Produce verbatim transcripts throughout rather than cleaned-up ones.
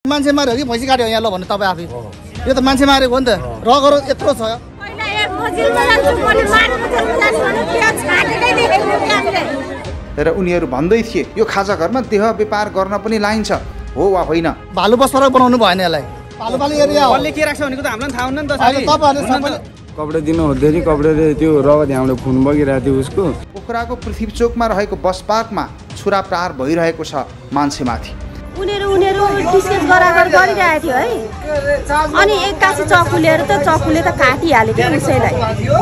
मान्छे मार्यो कि भैँसी काट्यो यहाँ ल भन्नु तपाईँ आफै यो त मान्छे मारेको हो नि त रगरो यत्रो छ र उनीहरू भन्दै थिए यो खाजा घरमा देह व्यापार गर्न पनि लाइन्छ हो वा होइन। भालु बसपार्क बनाउनु भएन यसलाई भालुपाली एरिया हो कसले के राख्छ भनेको त हामीलाई थाहा हुन्न नि त साथी तपाईहरुले सबैले कपडा दिनु हुँदैन नि कपडाले त्यो रगत यहाँबाट खुन बगिरहेको थियो उसको। पोखराको पृथ्वी चोकमा रहेको बस पार्कमा छुरा प्रहार भइरहेको छ मान्छेमाथि। उनीहरू उनीहरू डिस्कस गरागर गरिरहेको थियो है अनि एक्कासी चक्कु लिएर त चक्कुले त काटिहाल्यो के उसैलाई।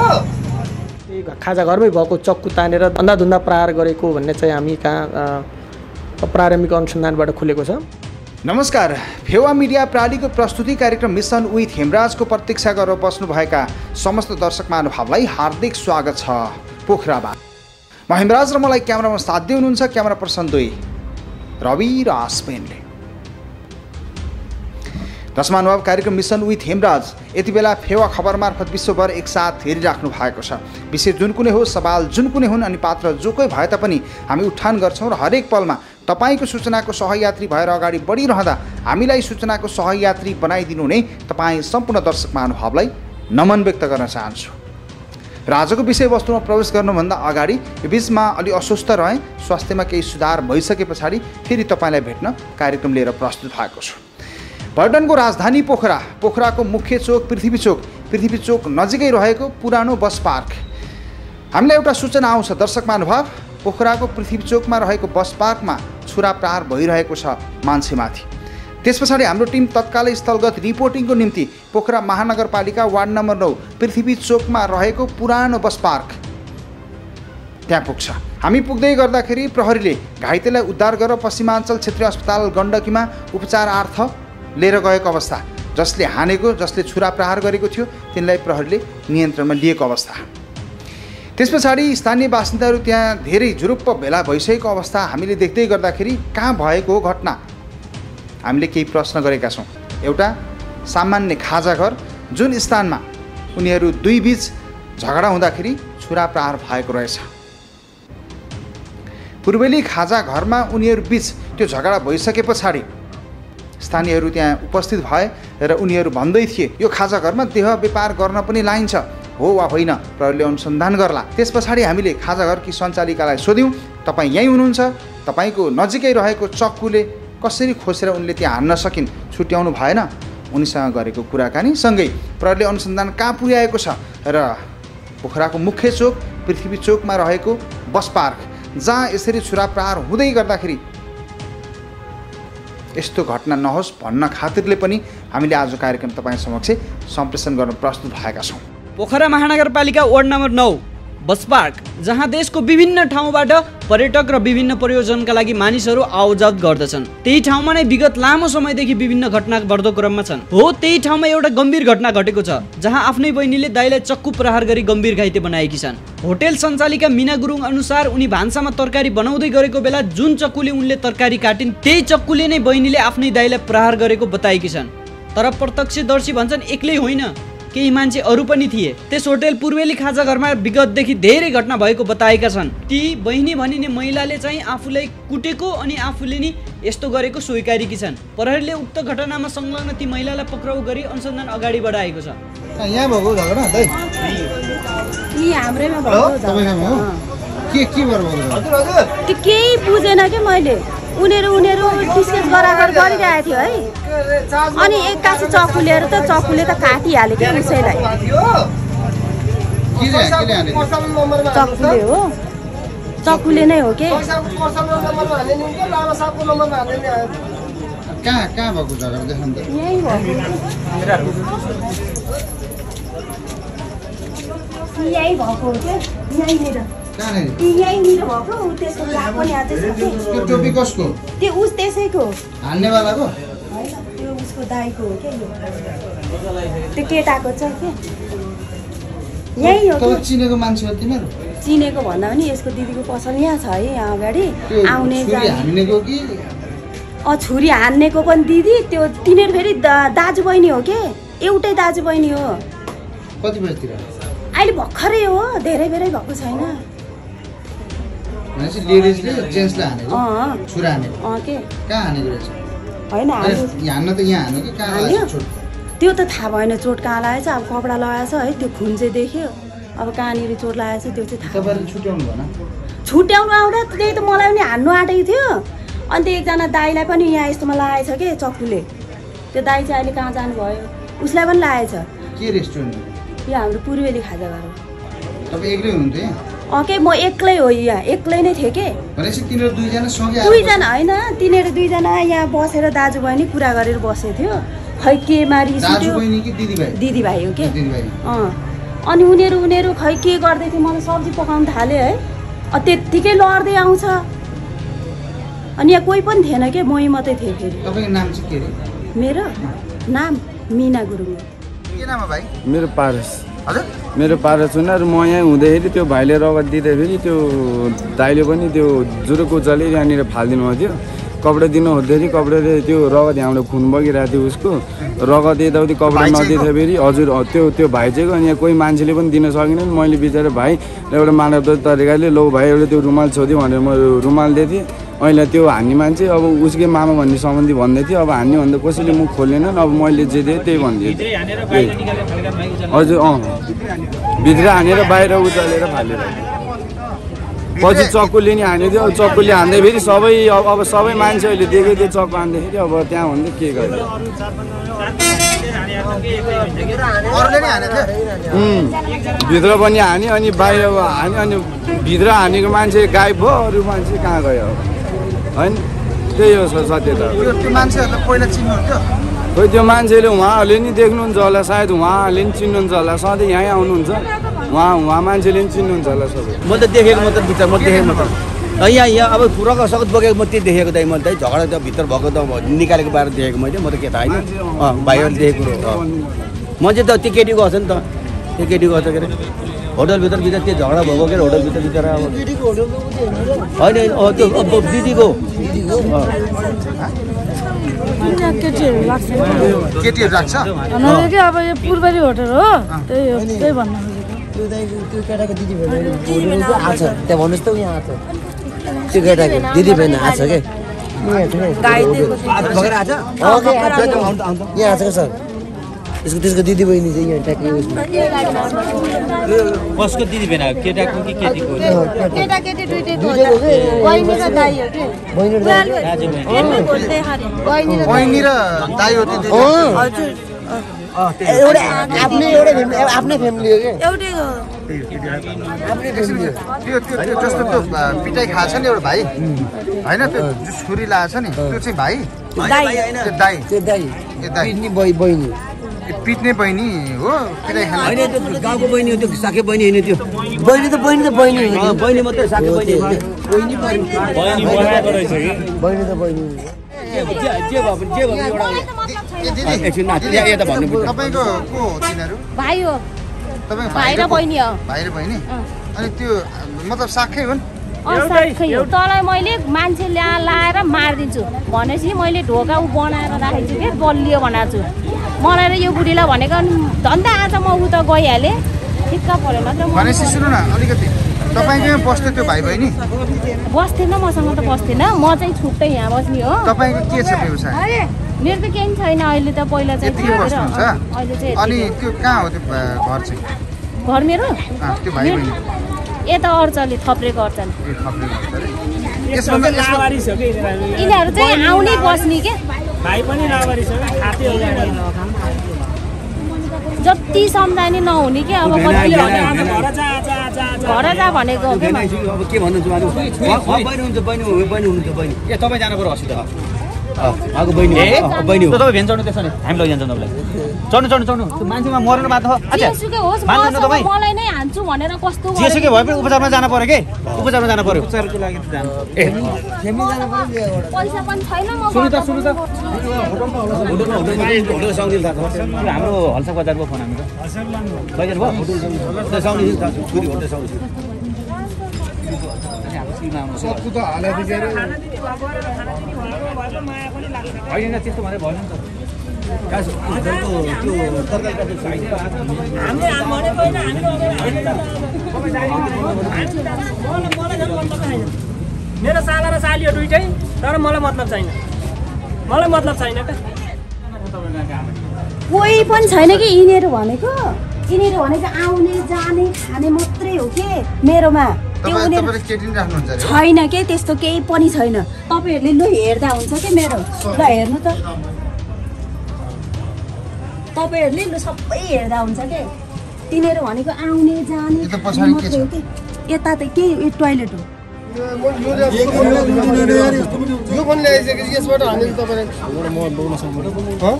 खाजा घरमै भएको चक्कु तानेर अन्धाधुन्दा प्रहार गरेको भन्ने चाहिँ हामी कहाँ प्रारम्भिक अनुसन्धानबाट खुलेको छ। नमस्कार, फेवा मिडिया प्रालीको प्रस्तुति कार्यक्रम मिसन विथ हेमराजको प्रतीक्षा गरेर बस्नुभएका समस्त दर्शक महानुभावलाई हार्दिक स्वागत छ। पोखराबाट म हेमराज र मलाई क्यामेरामा साथ दिनुहुन्छ क्यामेरा पर्सन दुई रवि र आस्पेनले। दर्शक महानुभाव, कार्यक्रम मिसन विथ हेमराज यति बेला फेवा खबर मार्फत विश्वभर एकसाथ हेरिराख्नु भएको छ। विषय जुन कुनै हो, सवाल जुन कुनै हुन् अनि पात्र जो कोही भए तापनि हामी उठान गर्छौँ र हरेक पलमा तपाईको सूचनाको सहयात्री भएर अगाडि बढिरहँदा हामीलाई सूचनाको सहयात्री बनाइदिनु हुने तपाईँ सम्पूर्ण दर्शक महानुभावलाई नमन व्यक्त गर्न चाहन्छु। र आजको विषयवस्तुमा प्रवेश गर्नुभन्दा अगाडि यो बिचमा अलि अस्वस्थ रहेँ, स्वास्थ्यमा केही सुधार भइसके पछाडि फेरि तपाईँलाई भेट्न कार्यक्रम लिएर प्रस्तुत भएको छु। पर्यटनको राजधानी पोखरा, पोखराको मुख्य चोक पृथ्वी चोक, पृथ्वी चोक नजिकै रहेको पुरानो बस पार्क। हामीलाई एउटा सूचना आउँछ दर्शक महानुभाव, पोखराको पृथ्वी चोकमा रहेको बस पार्कमा छुरा प्रहार भइरहेको छ मान्छेमाथि। त्यस पछाडि हाम्रो टिम तत्कालै स्थलगत रिपोर्टिङको निम्ति पोखरा महानगरपालिका वार्ड नम्बर नौ पृथ्वी चोकमा रहेको पुरानो बस पार्क त्यहाँ पुग्छ। हामी पुग्दै गर्दाखेरि प्रहरीले घाइतेलाई उद्धार गरेर पश्चिमाञ्चल क्षेत्रीय अस्पताल गण्डकीमा उपचारार्थ लिएर गएको अवस्था, जसले हानेको जसले छुरा प्रहार गरेको थियो तिनलाई प्रहरीले नियन्त्रणमा लिएको अवस्था। त्यस पछाडि स्थानीय बासिन्दाहरू त्यहाँ धेरै जुरुप्प भेला भइसकेको अवस्था हामीले देख्दै गर्दाखेरि कहाँ भएको हो घटना हामीले केही प्रश्न गरेका छौँ। एउटा सामान्य खाजा घर जुन स्थानमा उनीहरू दुई बीच झगडा हुँदाखेरि छुरा प्रहार भएको रहेछ। पूर्वेली खाजा घरमा उनीहरू बीच त्यो झगडा भइसके पछाडि स्थानीयहरू त्यहाँ उपस्थित भए र उनीहरू भन्दै थिए यो खाजा घरमा देह व्यापार गर्न पनि लाइन्छ हो वा होइन, प्रहरीले अनुसन्धान गर्ला। त्यस पछाडि हामीले खाजा घरकी सञ्चालिकालाई सोध्यौँ, तपाईँ यहीँ हुनुहुन्छ, तपाईँको नजिकै रहेको चक्कुले कसरी खोसेर उनले त्यहाँ हान्न सकिन् छुट्याउनु भएन, उनीसँग गरेको कुराकानी सँगै प्रहरीले अनुसन्धान कहाँ पुर्याएको छ र पोखराको मुख्य चोक पृथ्वी चोकमा रहेको बस पार्क जहाँ यसरी छुरा प्रहार हुँदै गर्दाखेरि यस्तो घटना नहोस् भन्न खातिरले पनि हामीले आज कार्यक्रम तपाईँ समक्ष सम्प्रेषण गर्न प्रस्तुत भएका छौँ। पोखरा महानगरपालिका वार्ड नम्बर नौ बस पार्क, जहाँ देशको विभिन्न ठाउँबाट पर्यटक र विभिन्न प्रयोजनका लागि मानिसहरू आउजात गर्दछन्। त्यही ठाउँमा नै विगत लामो समयदेखि विभिन्न घटना बढ्दो क्रममा छन्। हो, त्यही ठाउँमा एउटा गम्भीर घटना घटेको छ जहाँ आफ्नै बहिनीले दाइलाई चक्कु प्रहार गरी गम्भीर घाइते बनाएकी छन्। होटेल सञ्चालिका मिना गुरुङ अनुसार उनी भान्सामा तरकारी बनाउँदै गरेको बेला जुन चक्कुले उनले तरकारी काटिन् त्यही चक्कुले नै बहिनीले आफ्नै दाइलाई प्रहार गरेको बताएकी छन्। तर प्रत्यक्षदर्शी भन्छन् एक्लै होइन, केही मान्छे अरू पनि थिए। त्यस होटेल पूर्वेली खाजा घरमा विगतदेखि धेरै घटना भएको बताएका छन्। ती बहिनी भनिने महिलाले चाहिँ आफूलाई कुटेको अनि आफूले नि यस्तो गरेको स्वीकारेकी छन्। प्रहरीले उक्त घटनामा संलग्न ती महिलालाई पक्राउ गरी अनुसन्धान अगाडि बढाएको छ। यहाँ भएको झगडा दाइ यी हाम्रैमा भएको तपाईसँग हो के के भएर भएको त्यो केही बुझेन के मैले। उनीहरू उनीहरू डिस्कस गरागर गरिरहेको थियो है अनि एक्कासी चक्कु लिएर त चक्कुले त काटिहाल्यो के उसैलाई। चक्कुले हो, चक्कुले नै हो के। कहाँ कहाँ भएको झगडा देखाउनु त? यही यही भएको हो के, यहीँनिर यहीँनिर भएको। त्यसको दाग पनि अझै छ के। त्यो टोपी कसको? त्यो उस त्यसैको हान्नेवालाको होइन, त्यो उसको दाइको हो क्या, त्यो केटाको छ के। यही हो तपाईँ चिनेको मान्छे हो तिमीहरू? चिनेको भन्दा पनि यसको दिदीको पसल यहाँ छ है, यहाँ अगाडि आउने हान्नेको कि अँ छुरी हान्नेको पनि दिदी। त्यो तिनीहरू फेरि दाजु बहिनी हो के, एउटै दाजु बहिनी हो। कति बजीतिर? अहिले भर्खरै हो, धेरै बेरै भएको छैन। लेडिजले जेन्ट्सलाई हानेको? अँ छुरा हानेको? अँ के कहाँ हानेको रहेछ? होइन हान्न त यहाँ हान्नु कि कहाँ हान्यो चोट त्यो त थाहा भएन चोट कहाँ लागेछ अब कपडा लगाएछ है त्यो खुन चाहिँ देख्यो अब कहाँनिर चोट लागेछ त्यो चाहिँ थाहा तपाईँले छुट्याउनु भएन छुट्याउनु आउँदा त्यही त मलाई पनि हान्नु आँटेको थियो अनि त्यो एकजना दाईलाई पनि यहाँ यस्तोमा लगाएछ कि चक्कुले त्यो दाई चाहिँ अहिले कहाँ जानुभयो उसलाई पनि लागेछ के रेस्टुरेन्ट यो हाम्रो पूर्वेली खाजाघर हो तपाईँ एक्लै हुनुहुन्थ्यो यहाँ अँ के म एक्लै हो यहाँ एक्लै नै थिएँ के भनेपछि तिनीहरू दुईजना सँगै दुईजना होइन तिनीहरू दुईजना यहाँ बसेर दाजु बहिनी कुरा गरेर बसेको थियो खै केमा रिस दाजु बहिनी कि दिदीभाइ दिदीभाइ हो के दिदीभाइ अँ अनि उनीहरू उनीहरू खै के गर्दै थियो मलाई सब्जी पकाउनु थाल्यो है अँ त्यत्तिकै लड्दै आउँछ अनि यहाँ कोही पनि थिएन के मै मात्रै थिएँ फेरि तपाईँको नाम चाहिँ के अरे मेरो नाम मिना गुरुङ के नाम हो भाइ मेरो पारस हजुर मेरो पारस हुन र म यहाँ हुँदाखेरि त्यो भाइले रगत दिँदाखेरि त्यो दाइले पनि त्यो जुरोको जले यहाँनिर फालिदिनु भएको थियो कपडा दिनु हुँदाखेरि कपडाले त्यो रगत यहाँबाट खुन बगिरहेको थियो उसको रगत यताउति कपडा नदिँदाखेरि हजुर त्यो त्यो भाइ चाहिँ अनि यहाँ कोही मान्छेले पनि दिन सकेन मैले बिचरा भाइ एउटा मानव तरिकाले लो भाइ एउटा त्यो रुमाल छोदियो भनेर म रुमाल दिएको थिएँ अहिले त्यो हान्ने मान्छे अब उसकै मामा भन्ने सम्बन्धी भन्दै थियो अब हान्ने भन्दा कसैले मुख खोलेनन् अब मैले जे दिएँ त्यही भनिदिएँ हजुर अँ भित्र हानेर बाहिर उचालेर फालेर पछि चक्कुले नि हान्यो थियो चक्कुले हान्दै फेरि सबै अब सबै मान्छेहरूले देख्यो त्यो चक्कु हान्दाखेरि अब त्यहाँ भन्दै के गर्यो भित्र पनि हान्यो अनि बाहिर हान्यो अनि भित्र हानेको मान्छे गायब भयो अरू मान्छे कहाँ गयो होइन त्यही हो सत्य त त्यो मान्छेहरूलाई पहिला चिन्नुहुन्थ्यो खोइ त्यो मान्छेले उहाँहरूले नि देख्नुहुन्छ होला सायद उहाँहरूले नि चिन्नुहुन्छ होला सधैँ यहीँ आउनुहुन्छ उहाँ उहाँ मान्छेले नि चिन्नुहुन्छ होला सबै म त देखेको म त भित्र म देखेको म त यहाँ यहाँ अब रगत सगत बगेको म त्यो देखेको दाइ मैले त झगडा त भित्र भएको त निकालेको बाहिर देखेको मैले म त के थाहा होइन अँ भाइहरूले देखेको म चाहिँ त त्यो केटीको छ नि त त्यो केटीको छ के अरे होटलभित्र भित्र त्यो झगडा भएको के अरे होटलभित्र भित्र अब होइन त्यो दिदीको केटीहरू लाग्छ केटीहरू राख्छ हाम्रो के अब यो पूर्वेली होटल हो त्यही हो त्यही भन्न त्यो केटाको दिदी बहिनी आएको छ त्यहाँ भन्नुहोस् त यहाँ आएको छ त्यो केटाको दिदी बहिनी आएको छ कि यहाँ आएको छ सर त्यसको त्यसको दिदी बहिनी चाहिँ यहाँ ट्याक्कै उयसमा कसको दिदी बहिनी केटाको कि केटीको केटा केटी दुईटैको बहिनी र दाइ हो के बहिनी र दाइ बहिनी र दाइ हो त्यो हजुर एउटा आफ्नै एउटा आफ्नै फ्यामिली हो कि एउटै हो आफ्नै फ्यामिली हो त्यो त्यो त्यो जस्तो त्यो पिटाइ खाएको छ नि एउटा भाइ होइन त्यो छुरी लगाएको छ नि त्यो चाहिँ भाइ त्यो दाइ त्यो दाइ ए दाइ पिट्ने बहिनी पिट्ने बहिनी हो पिटाइ खाने होइन त्यो गाउँको बहिनी हो त्यो साके बहिनी होइन त्यो बहिनी त बहिनी त बहिनी हो बहिनी मात्रै साके बहिनी बहिनी बहिनी बनाएको रहेछ कि बहिनी त बहिनी जे जे भयो जे भयो एउटा एकछिन यता भन्नु तपाईँको को हो तिनीहरू भाइ हो तपाईँको भाइ र बहिनी हो भाइ र बहिनी अनि त्यो मतलब साखै हुन् असाखै हो तँलाई मैले मान्छे ल्या लाएर मारिदिन्छु भनेपछि मैले ढोका ऊ बनाएर राखेको छु के बलियो बनाएको छु मलाई र यो बुढीलाई भनेको धन्दा आज म ऊ त गइहालेँ ठिक्क पऱ्यो मात्र भनेपछि सुन्नु न अलिकति तपाईँको यहाँ बस्थ्यो त्यो भाइ बहिनी बस्थेन मसँग त बस्थेन म चाहिँ छुट्टै यहाँ बस्ने हो तपाईँको के छ व्यवसाय मेरो त केही छैन अहिले त पहिला चाहिँ यति बस्नुहुन्छ अहिले चाहिँ अनि त्यो कहाँ हो त्यो घर चाहिँ घर मेरो त्यो भाइ बहिनी यता अर्चले थप्रेको अर्चले ए थप्रेको यसमा यिनीहरू चाहिँ आउने बस्ने के भाइ पनि लावारी छ खाते हो जति सम्झाइ नि नहुने कि अब घर जा भनेको अब के भन्नुहुन्छ बहिनी हुन्छ बहिनी हो बहिनी हुनुहुन्छ बहिनी ए तपाईँ जानु पर्यो हस्पिटल आगो बहिनी बहिनी हो तपाईँ भेन चढ्नु त्यसो भने हामी लगिजान्छौँ तपाईँलाई चढ्नु चढ्नु चढ्नु त्यो मान्छेमा मरेर बात मलाई नै हान्छु भनेर कस्तो जेसुकै भए पनि उपचारमा जानु पर्यो के उपचारमा जानु पर्यो उपचारको लागि जानु ए पैसा पनि छैन म सुन्नु त सुन्नु त होटलमा होटलमा होटल साउन्डिल थाहा छ हाम्रो हल्सा बजारको फोन हामी त बजार भयो होटल साउन्डिल थाहा छ छोरी होटल साउन्डिल सबको त हालै बिगाएर होइन त्यस्तो भनेर भएन नि त होटलको त्यो तरकारीको त्यो साइड मेरो साला र साली हो दुइटै तर मलाई मतलब छैन मलाई मतलब छैन त कोही पनि छैन कि यिनीहरू भनेको यिनीहरू भनेको आउने जाने खाने मात्रै हो के मेरोमा छैन के त्यस्तो केही पनि छैन तपाईँहरूले लु हेर्दा हुन्छ कि मेरो ल हेर्नु त तपाईँहरूले लु सबै हेर्दा हुन्छ के तिनीहरू भनेको आउने जाने मात्रै हो कि यता त के यो टोइलेट हो यो पनि ल्याइसकेपछि यसबाट हामी तपाईँलाई म बोल्न सक्दैन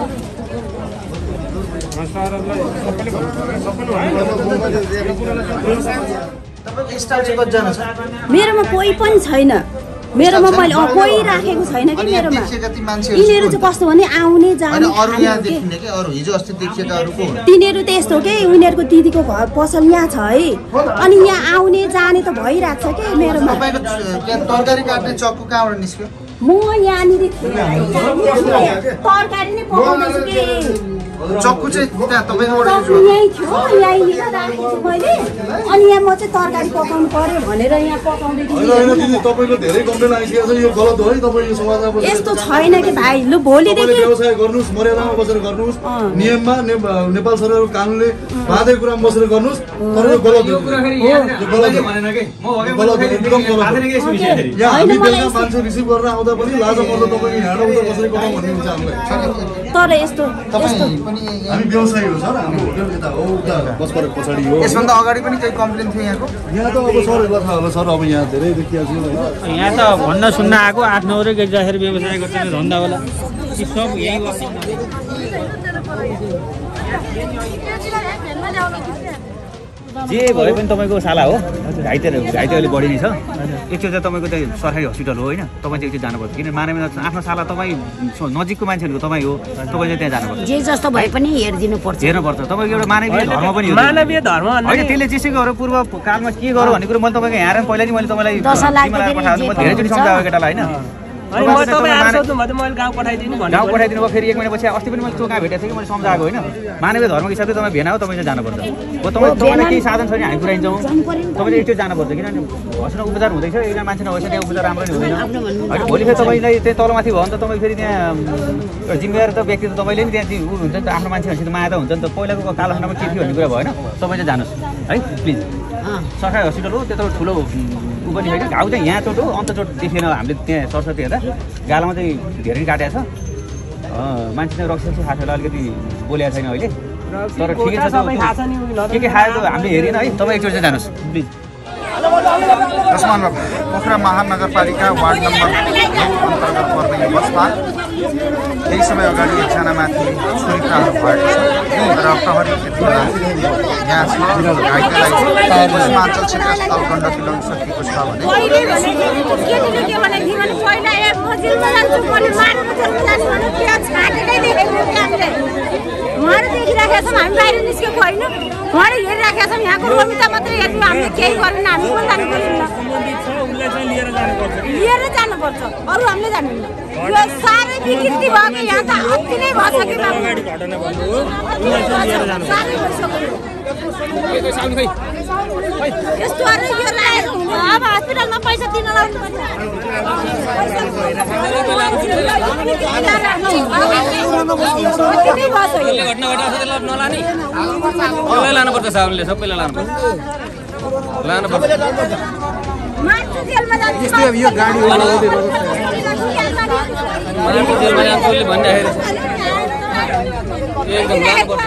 मेरोमा कोही पनि छैन मेरोमा मैले कोही राखेको छैन कि मेरोमा यिनीहरू चाहिँ कस्तो भने आउने जाने तिनीहरू त्यस्तो के उनीहरूको दिदीको घर पसल यहाँ छ है अनि यहाँ आउने जाने त भइरहेको छ कि मेरोमा तरकारी काट्ने चक्कु कहाँबाट निस्क्यो म यहाँनिर तरकारी नै पकाउँदैछु कि चक्कु चाहिँ त्यहाँ तपाईँकोबाट यहीँ थियो यहीँनिर राखेको छु मैले अनि यहाँ म चाहिँ तरकारी पकाउनु पर्यो भनेर यहाँ पकाउँदै थिएँ तपाईँको धेरै कम्प्लेन आइसकेको छ यो गलत हो है तपाईँ यो समाजमा यस्तो छैन कि भाइ लु भोलिदेखि व्यवसाय गर्नुहोस् मर्यादामा बसेर गर्नुहोस् नियममा नेपाल सरकारको कानुनले बाँधे कुरामा बसेर गर्नुहोस् तर यो गलत हो यहाँ हामी बेलुका मान्छे रिसिभ गरेर आउँदा पनि लाजा पर्दा तपाईँको यहाँ उता बसेर कमाउँ भन्ने हुन्छ हामीलाई तर यस्तो हामी व्यवसायी हो सर हाम्रो होटल यता हो उता बसपरेक पछाडि हो यसभन्दा अगाडि पनि केही कम्प्लेन थियो यहाँको यहाँ त अब सरहरूलाई थाहा होला सर अब यहाँ धेरै देखिएको छु यहाँ त भन्न सुन्न आएको आठ नौ रे गेजाखेर व्यवसाय गर्छ धन्दा होला कि सब यही जे भए पनि तपाईँको साला हो घाइते घाइते अलिक बढी नै छ एकचोटि चाहिँ तपाईँको त्यो सरकारी हस्पिटल हो होइन तपाईँ चाहिँ एकचोटि जानुपर्छ किन मानेमा आफ्नो साला तपाईँ नजिकको मान्छेहरूको तपाईँ हो तपाईँ चाहिँ त्यहाँ जानुपर्छ जे जस्तो भए पनि हेरिदिनु पर्छ हेर्नुपर्छ तपाईँको एउटा मानवीय धर्म पनि हो मानवीय धर्म होइन त्यसले जेसै गरौँ पूर्व कालमा के गरौँ भन्ने कुरो मैले तपाईँको यहाँ पहिला नि मैले तपाईँलाई पठाएको धेरैचोटि सम्झाएको केटालाई होइन गाउँ पठाइदिनु भयो फेरि एक महिनापछि अस्ति पनि मैले चोका भेटेको थिएँ कि मैले सम्झाएको होइन मानवीय धर्मको हिसाबले तपाईँ भेना हो तपाईँ चाहिँ जानुपर्छ हो तपाईँ तपाईँलाई केही साधन छ भने हामी पुऱ्याइन्छौँ तपाईँले एकचोटि जानुपर्छ किनभने हस्पिटल उपचार हुँदैछ एकजना मान्छे नभएछ त्यहाँ उपचार राम्रो नै हुँदैन होइन भोलि फेरि तपाईँलाई त्यहाँ तलमाथि भयो भने त तपाईँ फेरि त्यहाँ जिम्मेवार त व्यक्ति त तपाईँले नि त्यहाँ ऊ हुन्छ नि त आफ्नो मान्छेहरूसित माया त हुन्छ नि त पहिलाको कालो खण्डमा के थियो भन्ने कुरा भएन तपाईँ चाहिँ जानुहोस् है प्लिज सरकारी हस्पिटल हो त्यत्रो ठुलो ऊ पनि होइन घाउ चाहिँ यहाँ चोट हो अन्त चोट देखेन हामीले त्यहाँ सरस्वती हेर्दा गालामा चाहिँ धेरै काटेको छ मान्छे चाहिँ रक्सी रक्सी खाएको अलिकति बोलेको छैन अहिले तर ठिकै छ के के खायो त हामीले हेरेन है तपाईँ एकचोटि चाहिँ जानुहोस् प्लिज रसमान बाबु पोखरा महानगरपालिका वार्ड नम्बर नौ अन्तर्गत पर्ने यो बसमा केही समय अगाडि एकजनामाथि छुरी प्रहार भएको छ र प्रहरी त्यतिबेला यहाँ छ घाइतेलाई पश्चिमाञ्चल क्षेत्र अस्पताल गण्डकी ल्याउन सकिएको छ भने उहाँहरू देखिराखेका छौँ हामी बाहिर निस्केको होइन उहाँहरू हेरिराखेका छौँ यहाँको रोमिता मात्रै हेर्नु हामीले केही गरेन हामी पनि जानु पर्दैन लिएर जानुपर्छ अरू हामीले जान्दैनौँ यो साह्रै विकृति भयो कि यहाँ त अति नै भइसक्यो यस्तो अब हस्पिटलमा पैसा दिन लाउनु लानुपर्छ साहबले सबैलाई लानुपर्छ लानुपर्छ यो गाडी जेलमा जान्छले भन्दाखेरि एकदम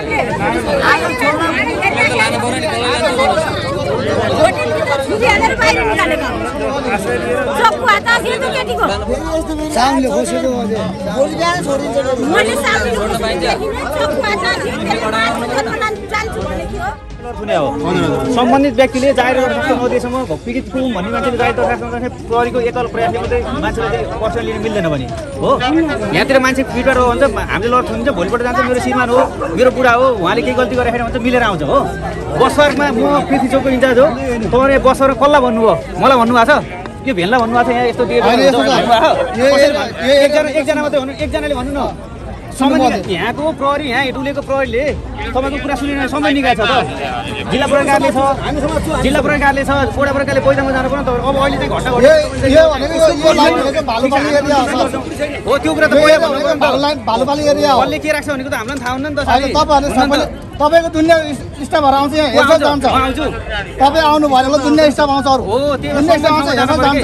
सम्बन्धित व्यक्तिले जाहेर गर्न सक्छ नदिएसम्म पीडित पुगौँ भन्ने मान्छेले जाहेर दरखास्त गर्दाखेरि प्रहरीको एकल प्रयासले मात्रै मान्छेलाई चाहिँ पर्सन लिन मिल्दैन भने हो यहाँतिर मान्छे पिटबाट हो भन्छ हामीले लड थुनिन्छ भोलिपल्ट जान्छ मेरो श्रीमान हो मेरो बुढा हो उहाँले केही गल्ती गरेर भन्छ मिलेर आउँछ हो बसपार्कमा म पृथ्वी चौकको इन्चार्ज हो तपाईँले बसपार्क कसलाई भन्नुभयो मलाई भन्नुभएको छ यो भेन्ला भन्नुभएको छ यहाँ यस्तो एकजना एकजना मात्रै भन्नु एकजनाले भन्नु न सुन्नु पर्यो। यहाँको प्रहरी यहाँ हेटुलेको प्रहरीले तपाईँको कुरा सुनिन समय निकाल्छ त जिल्ला प्रहरीकारले छ जिल्ला प्रहरीकारले छ वडा प्रहरीकारले पैसामा जानु पर्यो अब अहिले चाहिँ घटना यो भनेको यो लाइन भनेको भालुपाली एरिया हो त्यो कुरा त भालुपाली एरिया हो कसले के राख्छ भनेको त हामीलाई थाहा हुन्न नि त तपाईँहरूले सबैले तपाईँको दुनियाँ स्टाफहरू आउँछ यहाँ हेर्छ जान्छ तपाईँ आउनु भएन होला दुनियाँ स्टाफ आउँछ अरू दुनियाँ स्टाफ आउँछ हेर्छ जान्छ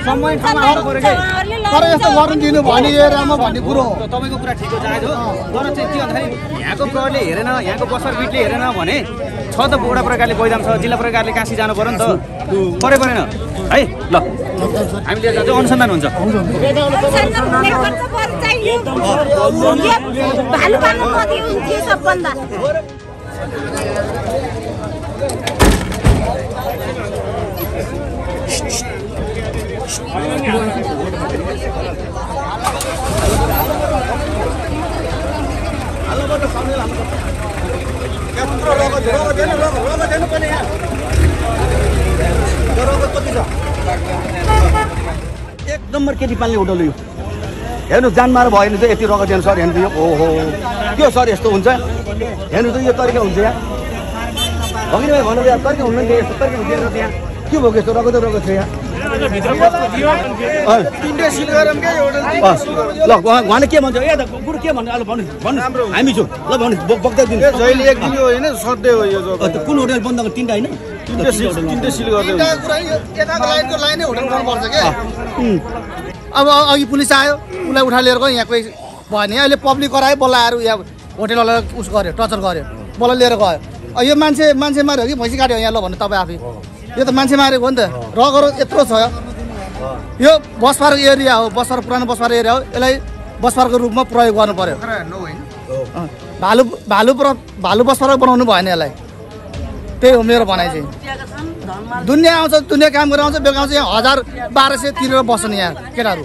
तर यस्तो गर्नु दिनु भने एरियामा भन्ने कुरो हो तपाईँको कुरा ठिक हो जायज हो तर चाहिँ के भन्दाखेरि यहाँको प्रहरीले हेरेन यहाँको बस्तर बिटले हेरेन भने छ त वडा प्रकारले बैदाम छ जिल्ला प्रकारले काशी जानु पर्यो नि त परे परेन है ल हामीले जान्छ अनुसन्धान हुन्छ एक नम्बर केटी पाल्ने होटल यो हेर्नु जानमार भयो भने चाहिँ यति रगत दिनु सर हेर्नु यो ओहो के सर यस्तो हुन्छ हेर्नु त यो तरिका हुन्छ यहाँ भगिनी भाइ भन्नु यहाँ तरिका हुन्न नि यस्तो तरिका हुन्छ यहाँ के भएको यस्तो रगत रगत छ यहाँ ल उहाँले के भन्छ ए बुढो के भन्नु अब भन्नु भन्नु हामी छौँ ल भन्नु बक्दै दिनु जहिले एक दिन होइन सधैँ हो यो कुन होटल बन्द गर्नु तिनवटा होइन तिनटै सिल गर्दै अब अघि पुलिस आयो उसलाई उठा लिएर गयो यहाँ कोही भयो नि अहिले पब्लिक करायो बोलाएर यहाँ होटेलवाला उस गर्यो टर्चर गर्यो बोला लिएर गयो यो मान्छे मान्छे मार्यो कि भैँसी काट्यो यहाँ ल भन्नु तपाईँ आफै यो त मान्छे मारेको हो नि त रगत यत्रो छ यो बस पार्क एरिया हो बस पार्क पुरानो बस पार्क एरिया हो यसलाई बस पार्कको रूपमा प्रयोग गर्नु पर्यो भालु भालु भालु बस पार्क बनाउनु भएन यसलाई त्यही हो मेरो भनाइ चाहिँ दुनियाँ आउँछ दुनियाँ काम गरेर आउँछ बेलुका आउँछ यहाँ हजार बाह्र सय तिरेर बस्छन् यहाँ केटाहरू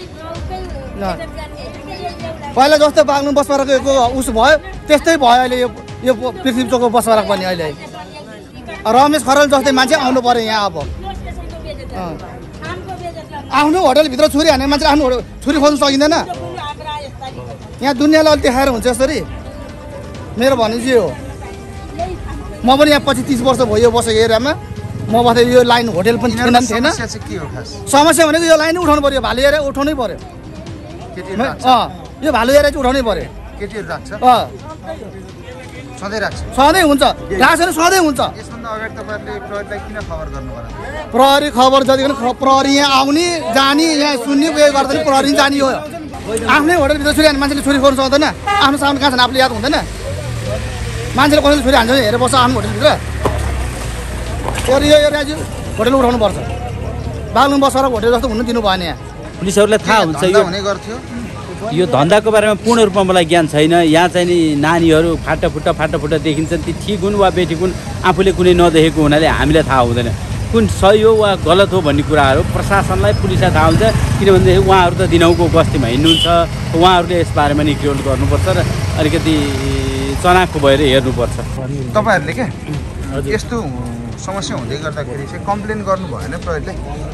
पहिला जस्तो बाग्लुङ बस पार्कको उस भयो त्यस्तै भयो अहिले यो यो पृथ्वी चोकको बस पार्क पनि अहिले रमेश खरेल जस्तै मान्छे आउनु पर्यो यहाँ अब आफ्नो होटलभित्र छुरी हाने मान्छे आफ्नो छुरी खोज्नु सकिँदैन यहाँ दुनियाँलाई अलिक देखाएर हुन्छ यसरी मेरो भन्ने चाहिँ हो म पनि यहाँ पच्चिस तिस वर्ष भयो बसेको एरियामा म बसेँ यो लाइन होटेल पनि थिएन नि थिएन समस्या भनेको यो लाइन उठाउनु पर्यो भालु एरिया उठाउनै पर्यो अँ यो भालु एरिया चाहिँ उठाउनै पर्यो केटीहरू राख्छ अँ सधैँ राख्छ सधैँ हुन्छ राख्छ भने सधैँ हुन्छ यसभन्दा अगाडि तपाईँहरूले प्रहरीलाई किन खबर गर्नु पर्यो प्रहरी खबर जति प्रहरी यहाँ आउने जाने यहाँ सुन्ने उयो गर्दा प्रहरी जाने हो आफ्नै होटलभित्र छुरी हान्ने मान्छेले छुरी खोल्नु सक्दैन आफ्नो सामान कहाँ छन् आफूले याद हुँदैन मान्छेले कसैले छुरी हान्छ हेरेर बस्छ आफ्नो होटलभित्र तर यो एरिया चाहिँ होटल उठाउनु पर्छ बाग्लुङ बस पार्क होटल जस्तो हुनु दिनु भएन यहाँ पुलिसहरूलाई थाहा हुन्छ यो हुने गर्थ्यो यो धन्दाको बारेमा पूर्ण रूपमा मलाई ज्ञान छैन यहाँ चाहिँ नि नानीहरू फाटाफुट्टा फाटाफुट्टा देखिन्छन् ती ठिक हुन् वा बेठिक हुन् आफूले कुनै नदेखेको हुनाले हामीलाई थाहा हुँदैन कुन सही हो वा गलत हो भन्ने कुराहरू प्रशासनलाई पुलिसलाई थाहा हुन्छ किनभनेदेखि उहाँहरू त दिनहुँको गस्तीमा हिँड्नुहुन्छ उहाँहरूले यस बारेमा निक्रियोल गर्नुपर्छ र अलिकति चनाखो भएर हेर्नुपर्छ तपाईँहरूले क्या यस्तो समस्या हुँदै गर्दाखेरि चाहिँ कम्प्लेन गर्नु भएन प्रहरीलाई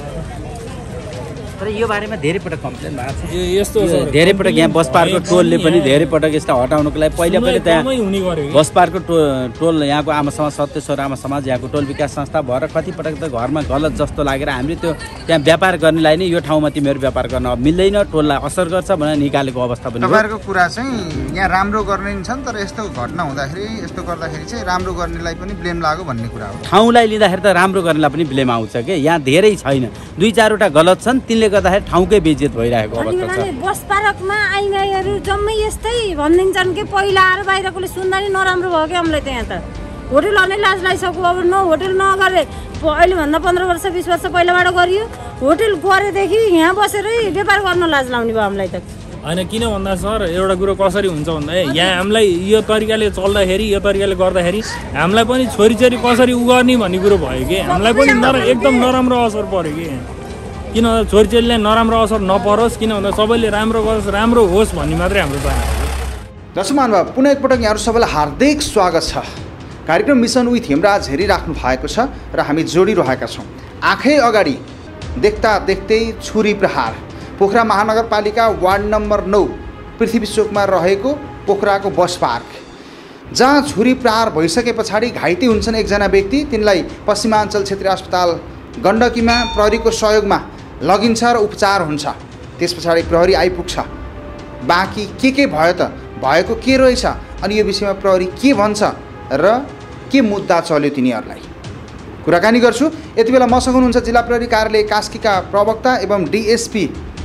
तर यो बारेमा धेरै पटक कम्प्लेन भएको छ यस्तो धेरै पटक यहाँ बस पार्कको टोलले पनि धेरै पटक यसलाई हटाउनको लागि पहिला पहिला त्यहाँ बस पार्कको टो टोल यहाँको आमा समाज सत्यश्वर आमा समाज यहाँको टोल विकास संस्था भएर कति पटक त घरमा गलत जस्तो लागेर हामीले त्यो त्यहाँ व्यापार गर्नेलाई नै यो ठाउँमा तिमीहरू व्यापार गर्न मिल्दैन टोललाई असर गर्छ भनेर निकालेको अवस्था पनि तपाईँहरूको कुरा चाहिँ यहाँ राम्रो गर्ने नि छन् तर यस्तो घटना हुँदाखेरि यस्तो गर्दाखेरि चाहिँ राम्रो गर्नेलाई पनि ब्लेम लाग्यो भन्ने कुरा हो ठाउँलाई लिँदाखेरि त राम्रो गर्नेलाई पनि ब्लेम आउँछ कि यहाँ धेरै छैन दुई चारवटा गलत छन् तिनले गर्दाखेरि ठाउँकै बेइज्जत भइरहेको अवस्था छ बस पार्कमा आइमाईहरू जम्मै यस्तै भनिदिन्छन् कि पहिला आएर बाहिरकोले सुन्दा नि नराम्रो भयो कि हामीलाई त्यहाँ त होटेलहरूले लाज लगाइसक्यो अब न होटेल नगरे अहिलेभन्दा पन्ध्र वर्ष बिस वर्ष पहिलाबाट गरियो होटेल गरेदेखि यहाँ बसेरै व्यापार गर्न लाज लाउने भयो हामीलाई त होइन किन भन्दा सर एउटा कुरो कसरी हुन्छ भन्दा यहाँ हामीलाई यो तरिकाले चल्दाखेरि यो तरिकाले गर्दाखेरि हामीलाई पनि छोरीचोरी कसरी उ गर्ने भन्ने कुरो भयो कि हामीलाई पनि नर एकदम नराम्रो असर पर्यो कि किन भन्दा छोरीचोरीलाई नराम्रो असर नपरोस् किन भन्दा सबैले राम्रो गरोस् राम्रो होस् भन्ने मात्रै हाम्रो चाहना हो दर्शक महानुभाव पुनः एकपटक यहाँहरू सबैलाई हार्दिक स्वागत छ कार्यक्रम मिसन विथ हेमराज हेरिराख्नु भएको छ र हामी जोडिरहेका छौँ आँखै अगाडि देख्दा देख्दै छुरी प्रहार पोखरा महानगरपालिका वार्ड नम्बर नौ पृथ्वी चोकमा रहेको पोखराको बस पार्क, जहाँ छुरी प्रहार भइसके पछाडि घाइते हुन्छन् एकजना व्यक्ति। तिनलाई पश्चिमाञ्चल क्षेत्रीय अस्पताल गण्डकीमा प्रहरीको सहयोगमा लगिन्छ र उपचार हुन्छ। त्यस पछाडि प्रहरी आइपुग्छ। बाँकी के के भयो त, भएको के रहेछ अनि यो विषयमा प्रहरी के भन्छ र के मुद्दा चल्यो तिनीहरूलाई कुराकानी गर्छु। यति बेला मसँग हुनुहुन्छ जिल्ला प्रहरी कार्यालय कास्कीका प्रवक्ता एवं डिएसपी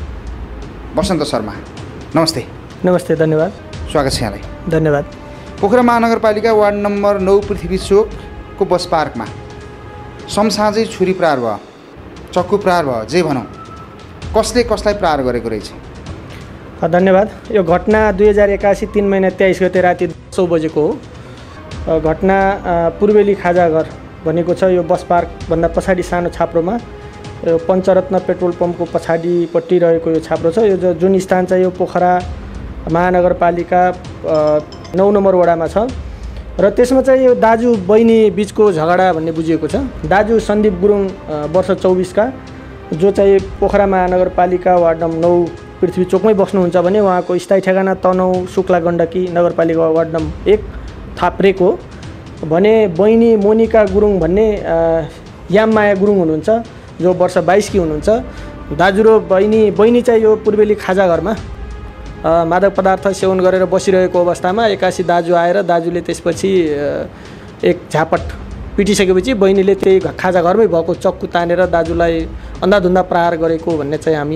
वसन्त शर्मा। नमस्ते। नमस्ते, धन्यवाद। स्वागत छ यहाँलाई। धन्यवाद। पोखरा महानगरपालिका वार्ड नम्बर नौ पृथ्वी चोकको बस पार्कमा समसाझै छुरी प्रहार भयो, चक्कु प्रहार भयो, जे भनौँ, कसले कसलाई प्रहार गरेको रहेछ? धन्यवाद। यो घटना दुई हजार एकासी तीन महिना तेइस गते राति सौ बजेको हो। घटना पूर्वेली खाजाघर भनेको छ यो बस पार्कभन्दा पछाडि सानो छाप्रोमा, यो पञ्चरत्न पेट्रोल पम्पको पछाडिपट्टि रहेको यो छाप्रो छ। यो जुन स्थान चाहिँ यो पोखरा महानगरपालिका नौ नम्बर वडामा छ र त्यसमा चाहिँ यो दाजु बहिनी बिचको झगडा भन्ने बुझिएको छ। दाजु सन्दीप गुरुङ वर्ष चौबिसका, जो चाहिँ पोखरा महानगरपालिका वार्ड नम्बर नौ पृथ्वी चोकमै बस्नुहुन्छ भने उहाँको स्थायी ठेगाना तनहु शुक्ला गण्डकी नगरपालिका वार्ड नम्बर एक थाप्रेको भने बहिनी मोनिका गुरुङ भन्ने याममाया गुरुङ हुनुहुन्छ, जो वर्ष बाइसकी हुनुहुन्छ। दाजु र बहिनी बहिनी चाहिँ यो पूर्वेली खाजाघरमा मादक पदार्थ सेवन गरेर बसिरहेको अवस्थामा एक्कासी दाजु आएर दाजुले त्यसपछि एक झापट पिटिसकेपछि बहिनीले त्यही खाजा घरमै भएको चक्कु तानेर दाजुलाई अन्धाधुन्दा प्रहार गरेको भन्ने चाहिँ हामी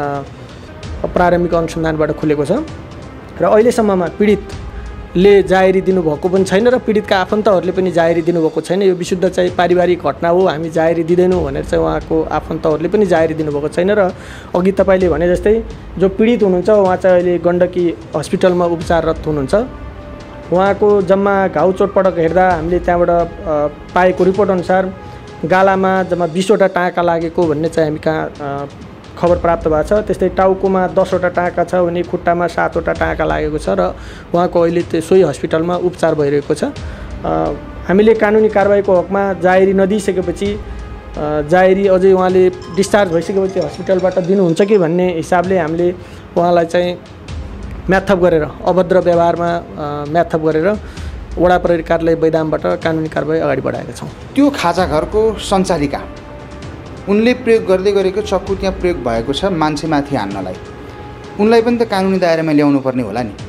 कहाँ प्रारम्भिक अनुसन्धानबाट खुलेको छ। र अहिलेसम्ममा पीडितले जाहेरी दिनुभएको पनि छैन र पीडितका आफन्तहरूले पनि जाहेरी दिनुभएको छैन। यो विशुद्ध चाहिँ पारिवारिक घटना हो, हामी जाहेरी दिँदैनौँ भनेर चाहिँ उहाँको आफन्तहरूले पनि जाहेरी दिनुभएको छैन। र अघि तपाईँले भने जस्तै जो पीडित हुनुहुन्छ उहाँ चाहिँ अहिले गण्डकी हस्पिटलमा उपचाररत हुनुहुन्छ। उहाँको जम्मा घाउ चोटपटक हेर्दा हामीले त्यहाँबाट पाएको रिपोर्ट अनुसार गालामा जम्मा बिसवटा टाँका लागेको भन्ने चाहिँ हामी कहाँ खबर प्राप्त भएको छ। त्यस्तै टाउकोमा दसवटा टाँका छ भने खुट्टामा सातवटा टाँका लागेको छ र उहाँको अहिले त्यो सोही हस्पिटलमा उपचार भइरहेको छ। हामीले कानुनी कारबाहीको हकमा जाहेरी नदिइसकेपछि जाहेरी अझै उहाँले डिस्चार्ज भइसकेपछि हस्पिटलबाट दिनुहुन्छ कि भन्ने हिसाबले हामीले उहाँलाई चाहिँ म्याथप गरेर अभद्र व्यवहारमा म्याथप गरेर वडा प्रहरी कार्यालय बैदामबाट कानुनी कारबाही अगाडि बढाएका छौँ। त्यो खाजा घरको सञ्चालिका उनले प्रयोग गर्दै गरेको चक्कु त्यहाँ प्रयोग भएको छ मान्छेमाथि हान्नलाई, उनलाई पनि त कानुनी दायरामा ल्याउनु पर्ने होला नि।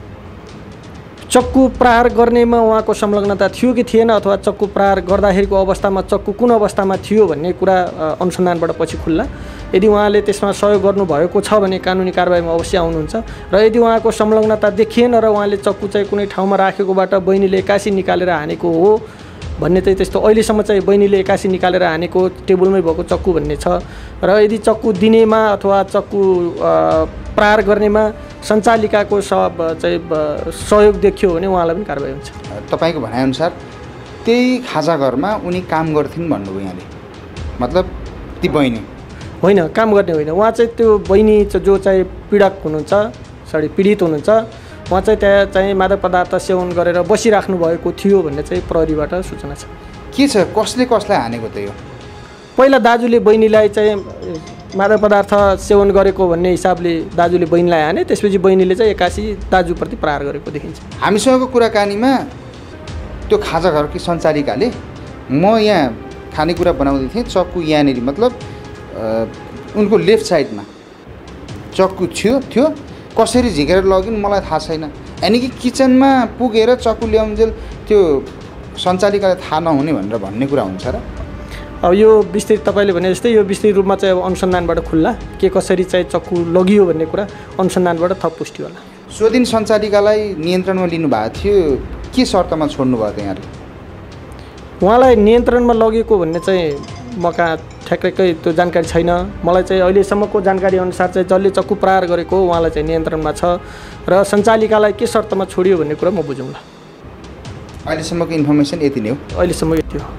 चक्कु प्रहार गर्नेमा उहाँको संलग्नता थियो कि थिएन अथवा चक्कु प्रहार गर्दाखेरिको अवस्थामा चक्कु कुन अवस्थामा थियो भन्ने कुरा अनुसन्धानबाट पछि खुल्ला। यदि उहाँले त्यसमा सहयोग गर्नुभएको छ भने कानुनी कारबाहीमा अवश्य आउनुहुन्छ र यदि उहाँको संलग्नता देखिएन र उहाँले चक्कु चाहिँ कुनै ठाउँमा राखेकोबाट बहिनीले एक्कासी निकालेर हानेको हो भन्ने चाहिँ त्यस्तो अहिलेसम्म चाहिँ बहिनीले एक्कासी निकालेर हानेको टेबलमै भएको चक्कु भन्ने छ। र यदि चक्कु दिनेमा अथवा चक्कु प्रहार गर्नेमा सञ्चालिकाको सब चाहिँ सहयोग देखियो भने उहाँलाई पनि कारबाही हुन्छ। तपाईँको भनाइअनुसार त्यही खाजा घरमा उनी काम गर्थिन् भन्नुभयो यहाँले, मतलब ती बहिनी होइन, काम गर्ने होइन। उहाँ चाहिँ त्यो बहिनी जो चाहिँ पीडक हुनुहुन्छ, सरी पीडित हुनुहुन्छ, उहाँ चाहिँ त्यहाँ चाहिँ मादक पदार्थ सेवन गरेर बसिराख्नु भएको थियो भन्ने चाहिँ प्रहरीबाट सूचना छ। के छ, कसले कसलाई हानेको त? यो पहिला दाजुले बहिनीलाई चाहिँ मादक पदार्थ सेवन गरेको भन्ने हिसाबले दाजुले बहिनीलाई हाने, त्यसपछि बहिनीले चाहिँ एक्कासी दाजुप्रति प्रहार गरेको देखिन्छ। हामीसँगको कुराकानीमा त्यो खाजा घरकी सञ्चालिकाले म यहाँ खानेकुरा बनाउँदै थिएँ, चक्कु यहाँनिर मतलब उनको लेफ्ट साइडमा चक्कु थियो थियो कसरी झिकेर लगिन् मलाई थाहा छैन। यानि कि किचनमा पुगेर चक्कु ल्याउन्जेल त्यो सञ्चालिकालाई थाहा नहुने भनेर भन्ने कुरा हुन्छ र? अब यो विस्तृत तपाईँले भने जस्तै यो विस्तृत रूपमा चाहिँ अब अनुसन्धानबाट खुल्ला के कसरी चाहिँ चक्कु लगियो भन्ने कुरा अनुसन्धानबाट थप पुष्टि होला। सो दिन सञ्चालिकालाई नियन्त्रणमा लिनुभएको थियो, के शर्तमा छोड्नु भएको यहाँले? उहाँलाई नियन्त्रणमा लगेको भन्ने चाहिँ म कहाँ ठ्याक्कै त्यो जानकारी छैन। मलाई चाहिँ अहिलेसम्मको जानकारी अनुसार चाहिँ जसले चक्कु प्रहार गरेको उहाँलाई चाहिँ नियन्त्रणमा छ र सञ्चालिकालाई के शर्तमा छोडियो भन्ने कुरा म बुझौँला। अहिलेसम्मको इन्फर्मेसन यति नै हो? अहिलेसम्म यति हो,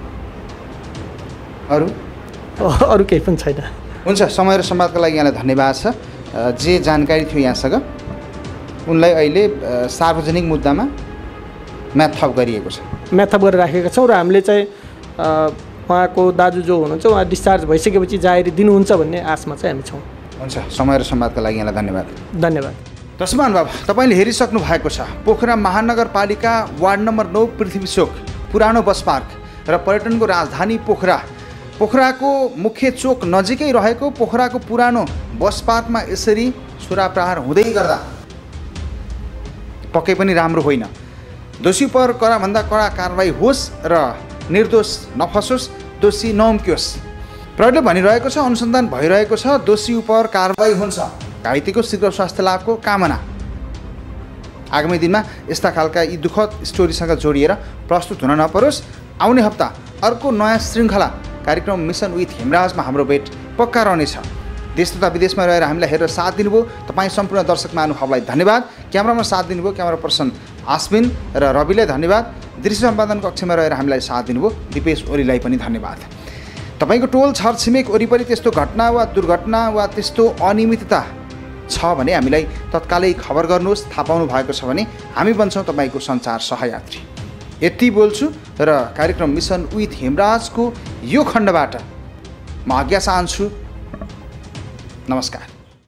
अरू अरू केही पनि छैन। हुन्छ, समय र संवादको लागि यहाँलाई धन्यवाद छ। जे जानकारी थियो यहाँसँग उनलाई अहिले सार्वजनिक मुद्दामा म्याथप गरिएको छ, म्याथप गरेर राखेका छौँ र हामीले चाहिँ उहाँको दाजु जो हुनुहुन्छ उहाँ डिस्चार्ज भइसकेपछि जाहेरी दिनुहुन्छ भन्ने आशमा चाहिँ हामी छौँ। हुन्छ, समय र संवादको लागि यहाँलाई धन्यवाद। धन्यवाद। तस्मान बाबा तपाईँले हेरिसक्नु भएको छ पोखरा महानगरपालिका वार्ड नम्बर नौ पृथ्वी चोक पुरानो बस पार्क र पर्यटनको राजधानी पोखरा पोखराको मुख्य चोक नजिकै रहेको पोखराको पुरानो बस पार्कमा यसरी छुरा प्रहार हुँदै गर्दा पक्कै पनि राम्रो होइन। दोषी पर कडाभन्दा कडा कारवाही होस् र निर्दोष नफसोस्, दोषी नउम्कियोस्। प्रहरीले भनिरहेको छ, अनुसन्धान भइरहेको छ, दोषी उपर कारवाही हुन्छ। घाइतेको शीघ्र स्वास्थ्य लाभको कामना। आगामी दिनमा यस्ता खालका यी दुःखद स्टोरीसँग जोडिएर प्रस्तुत हुन नपरोस्। आउने हप्ता अर्को नयाँ श्रृङ्खला कार्यक्रम मिसन विथ हेमराजमा हाम्रो भेट पक्का रहनेछ। देश तथा विदेशमा रहेर हामीलाई हेरेर साथ दिनुभयो तपाईँ सम्पूर्ण दर्शक महानुभावलाई धन्यवाद। क्यामेरामा साथ दिनुभयो क्यामेरा पर्सन आस्मिन र रविलाई धन्यवाद। दृश्य सम्पादन कक्षमा रहेर हामीलाई साथ दिनुभयो दिपेश ओलीलाई पनि धन्यवाद। तपाईँको टोल छरछिमेक वरिपरि त्यस्तो घटना वा दुर्घटना वा त्यस्तो अनियमितता छ भने हामीलाई तत्कालै खबर गर्नुहोस्। थाहा पाउनु भएको छ भने हामी बन्छौँ तपाईँको सञ्चार सहयात्री। यति बोल्छु र कार्यक्रम मिसन विथ हेमराजको यो खण्डबाट म आज्ञा चाहन्छु। नमस्कार।